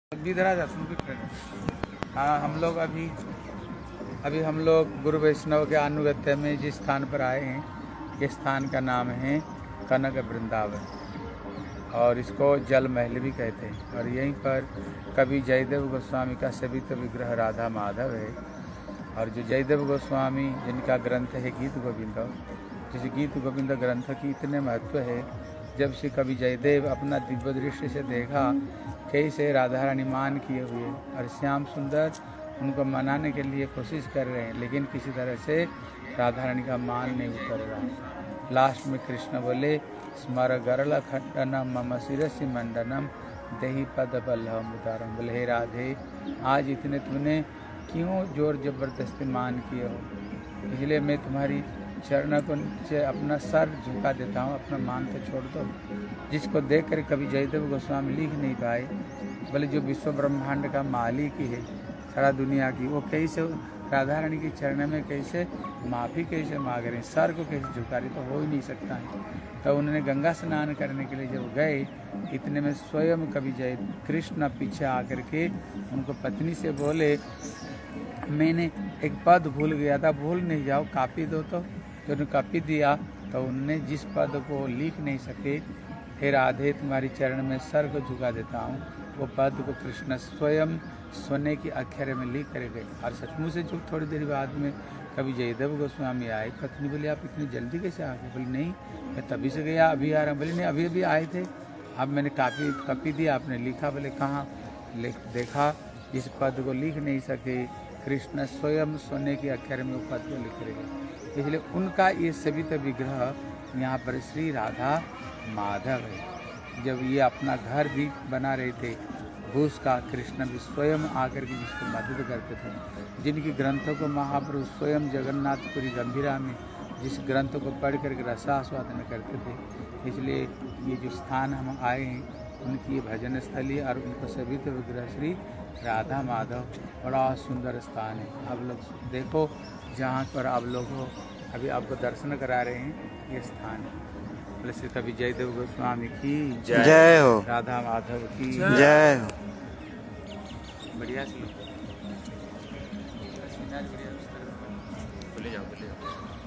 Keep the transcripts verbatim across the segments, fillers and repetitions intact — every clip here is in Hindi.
हाँ, हम लोग अभी अभी हम लोग गुरु वैष्णव के अनुगत्य में जिस स्थान पर आए हैं, ये स्थान का नाम है कनक वृंदावन और इसको जल महल भी कहते हैं। और यहीं पर कवि जयदेव गोस्वामी का सवित्र विग्रह राधा माधव है। और जो जयदेव गोस्वामी जिनका ग्रंथ है गीत गोविंद, जिस गीत गोविंद ग्रंथ की इतने महत्व है, जब से कवि जयदेव अपना दिव्य दृष्टि से देखा कैसे राधा रानी मान किए हुए और श्याम सुंदर उनको मनाने के लिए कोशिश कर रहे हैं, लेकिन किसी तरह से राधा रानी का मान नहीं उतर रहा है। लास्ट में कृष्ण बोले स्मर गरल खंडनम मम शिरसि मंडनम देहि पद बल्लभ उदारम। बोले हे राधे, आज इतने तुमने क्यों जोर जबरदस्ती मान किए हो, इसलिए मैं तुम्हारी चरण को से अपना सर झुका देता हूँ, अपना मान तो छोड़ दो। जिसको देख कर कभी जयदेव गोस्वामी लिख नहीं पाए, बोले जो विश्व ब्रह्मांड का मालिक ही है सारा दुनिया की, वो कैसे राधा रानी के चरण में कैसे माफ़ी कैसे मांग रहे हैं, सर को कैसे झुका रहे, तो हो ही नहीं सकता है। तो उन्होंने गंगा स्नान करने के लिए जब गए, इतने में स्वयं कवि जय कृष्ण पीछे आकर के उनको पत्नी से बोले मैंने एक पद भूल गया था, भूल नहीं जाओ, कापी दो। तो जो उन्होंने कापी दिया तो उनने जिस पद को लिख नहीं सके, हे राधे तुम्हारी चरण में सर को झुका देता हूँ, वो पद को कृष्ण स्वयं सोने की अक्षर में लिख कर गए। और सचमुच से जो थोड़ी देर बाद में कभी जयदेव गोस्वामी आए, पत्नी बोली आप इतनी जल्दी कैसे आ गए? बोली नहीं, मैं तभी से गया, अभी आ रहा हूँ। बोली नहीं, अभी अभी आए थे, अब मैंने कापी कापी दी, आपने लिखा। बोले कहाँ? देखा जिस पद को लिख नहीं सके, कृष्ण स्वयं सोने के अक्षर में वो पद को लिख गए। इसलिए उनका ये सवित्र विग्रह यहाँ पर श्री राधा माधव है। जब ये अपना घर भी बना रहे थे घूस का, कृष्ण भी स्वयं आकर के जिसको मदद करते थे, जिनकी ग्रंथों को महाप्रभु स्वयं जगन्नाथपुरी गंभीरा में जिस ग्रंथों को पढ़ करके रसास्वादन करते थे। इसलिए ये जो स्थान हम आए हैं उनकी ये भजन स्थली और उनको सवित्र विग्रह श्री राधा माधव बड़ा सुंदर स्थान है। आप लोग देखो, जहाँ पर आप लोग हो, अभी आपको दर्शन करा रहे हैं ये स्थान है। बोले श्री कवि जयदेव गोस्वामी की जय हो, राधा माधव की जय हो। बढ़िया सी बोले जाओ बोले जाओ।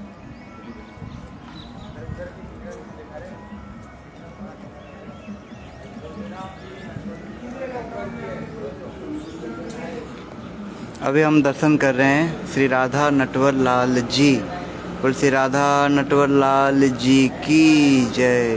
अभी हम दर्शन कर रहे हैं श्री राधा नटवर लाल जी। बोल श्री राधा नटवर लाल जी की जय।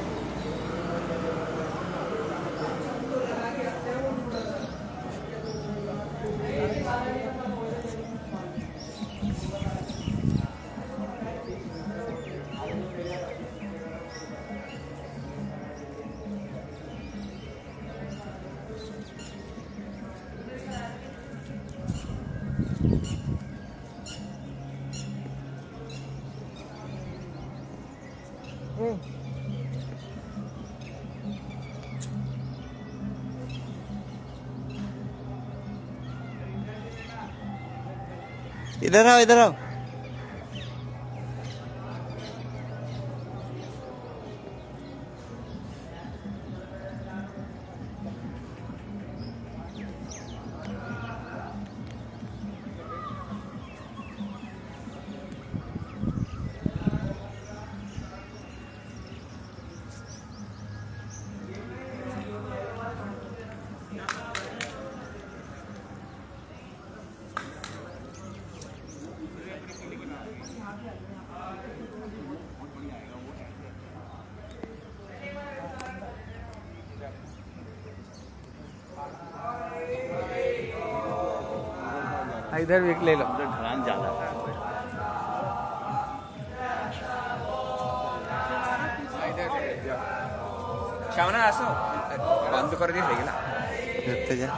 इधर आओ, इधर आओ। इधर भी एक ले लो, ढलान ज्यादा है। श्यामना आसो बंद कर दिए हेगला देखते जा।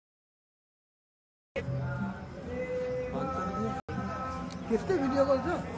कितने वीडियो कर दो।